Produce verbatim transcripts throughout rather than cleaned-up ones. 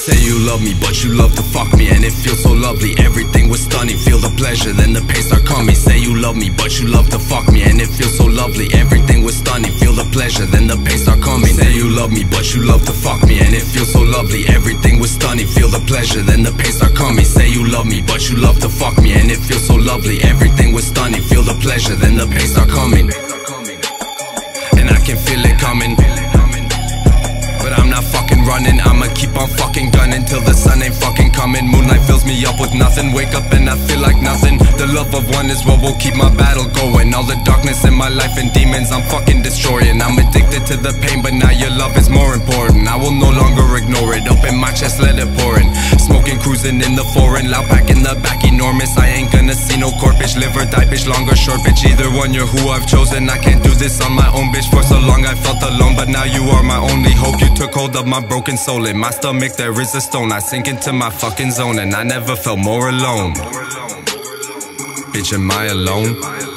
Say you love me, but you love to fuck me, and it feels so lovely. Everything was stunning, feel the pleasure, then the pain start coming. Say you love me, but you love to fuck me, and it feels so lovely. Everything was stunning, feel the pleasure, then the pain start coming. Say you love me, but you love to fuck me, and it feels so lovely. Everything was stunning, feel the pleasure, then the pain start coming. Say you love me, but you love to fuck me, and it feels so lovely. Everything was stunning, feel the pleasure, then the pain start coming. And I can feel it coming, but I'm not fucking running. I'ma keep on fucking gunning till the sun ain't fucking coming. Moonlight fills me up with nothing, wake up and I feel like nothing. The love of one is what will keep my battle going. All the darkness in my life and demons I'm fucking destroying. I'm addicted to the pain, but now your love is more important. I will no longer ignore it, open my chest, let it pour in. Smoking, cruising in the foreign, loud pack in the back, enormous. I ain't gonna see no court, bitch, live or die, bitch, long or short, bitch. Either one, you're who I've chosen. I can't do this on my own, bitch. For so long I felt alone, but now you are my only hope. You took hold of my broken soul. In my stomach there is a stone. I sink into my fucking zone, and I never felt more alone. Bitch, am I alone?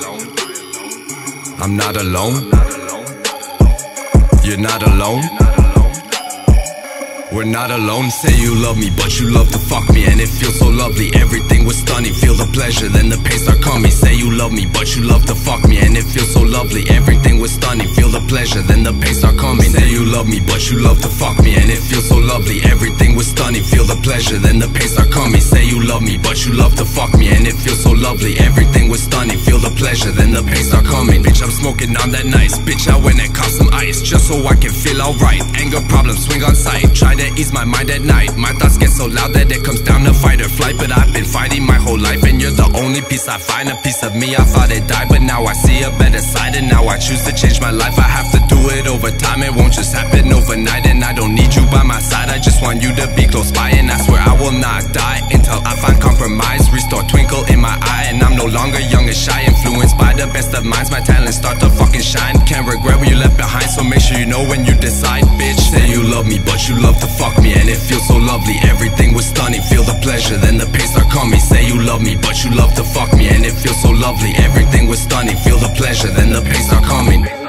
I'm not alone. You're not alone. We're not alone. Say you love me, but you love to fuck me, and it feels so lovely. Everything was stunning, feel the pleasure, then the pain start coming. Say you love me, but you love to fuck me, and it feels so lovely. Everything was stunning, feel the pleasure, then the pain start coming. Say you love me, but you love to fuck me, and it feels so lovely. Everything was stunning, feel the pleasure, then the pain start coming. Say you love me, but you love to fuck me, and it feels so lovely. Everything was stunning, feel the pleasure, then the pain start coming. Bitch, I'm smoking on that nice. Bitch, I went and caught some ice just so I can feel alright. Anger problems swing on sight. Try to ease my mind at night. My thoughts get so loud that it comes down to fight or flight. But I've been fighting my whole life, and you're the only piece I find. A piece of me I thought it died, but now I see a better side. And now I choose to change my life. I have to do it over time. It won't just happen overnight. And I don't need you by my side, I just want you to be close by. And I swear I will not die until I find compromise. Restore twinkle in my eye, and I'm no longer young and shy. Influenced by the best of minds, my talents start to fucking shine. Can't regret what you left behind, so make sure you know when you decide. Bitch, say you love me, but you love to fuck me, and it feels so lovely. Everything was stunning, feel the pleasure, then the pain start coming. Say you love me, but you love to fuck me, and it feels so lovely. Everything was stunning, feel the pleasure, then the pain start coming.